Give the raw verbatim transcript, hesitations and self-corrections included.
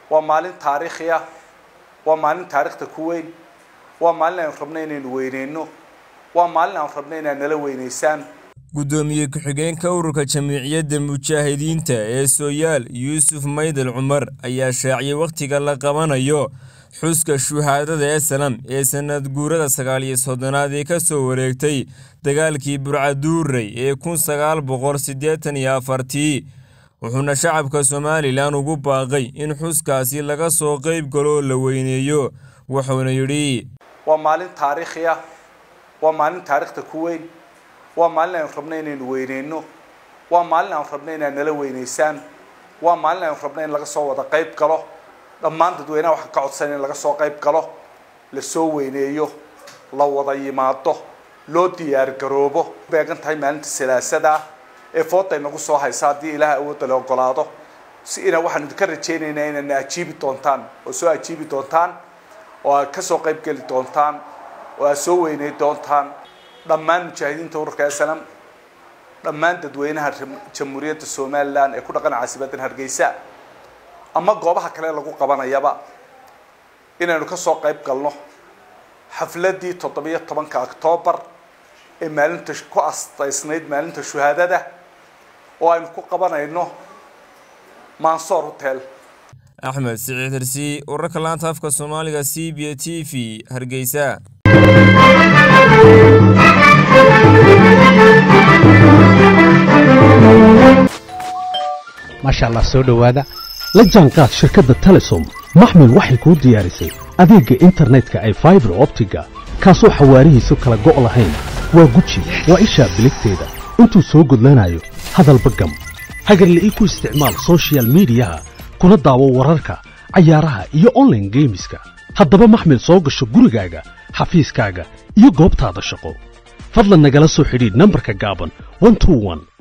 ومالين تاريخية ومالين تاريخ تكوين ومالين ربنا وينينو ومالين ربنا نلوينيسان gudoomiye ku-xigeenka ururka jamiiciyadda mujaahidiinta ee Sooyaal Yuusuf Maydal Cumar ayaa shaaciyay waqtiga la qabanayo xuska shuhaadada ee Salam ee sanad guurada sagaal iyo soddonaad ee ka soo wareegtay dagaalkii Burcaduuray ee kun sagaal boqol siddeetan iyo afar wuxuuna shacabka Soomaaliland ugu baaqay in xuskaasi laga soo qayb galo la weyneeyo wuxuuna yiri waa maalin taariikhiya waa maalin taariikhda ku weyn waa maalin aan rabnay inaan weyneyno waa maalin aan rabnay inaan nala weyneysaan waa maalin aan rabnay in laga soo wada qayb galo dhammaan dadweynaha waxa ka codsan in laga soo qayb galo la soo weyneeyo la wada yimaado loo diyaar garoobo beegan tahay maalinta salaasada ee footay nagu soo haysa hadii Ilaahay awood la ogolaado si ina waxaan ka rajaynaynaa inaan ajiibi doontaan oo soo ajiibi doontaan oo ka soo qayb gali doontaan oo soo weynay doontaan dhammaan mujaahidiinta ururka Salam dhammaan dadweynaha jamhuuriyadda Soomaaliland ee ku dhaqan caasimadda Hargeysa ama goobaha kale lagu qabanayaba inaanu ka soo qayb galno xafladii toddoba iyo tobanka Oktoobar ee maalinta ku astaysnayd maalinta shuhaadada oo aynu ku qabanayno Mansour Hotel Axmed Siciid Hersi ururka laanta afka Soomaaliga C B A T V Hargeysa ما شاء الله سو دhowaada la jaanqaad shirkadda Telesom maxmil waxay ku diyaarisay adeega internetka ay fiber optiga kaasoo xawaarihiisu kala go' lahayn waa guji waa isha biligteeda intuu soo gudlanayo hadalba gam hagarle ii ku isticmaal social media kuna daawo wararka ciyaaraha iyo online gameska haddaba maxmil soo gasho gurigaaga xafiiskaaga iyo goobtaada shaqo fadlan nagala soo xidhiidh nambarka gaaban one two one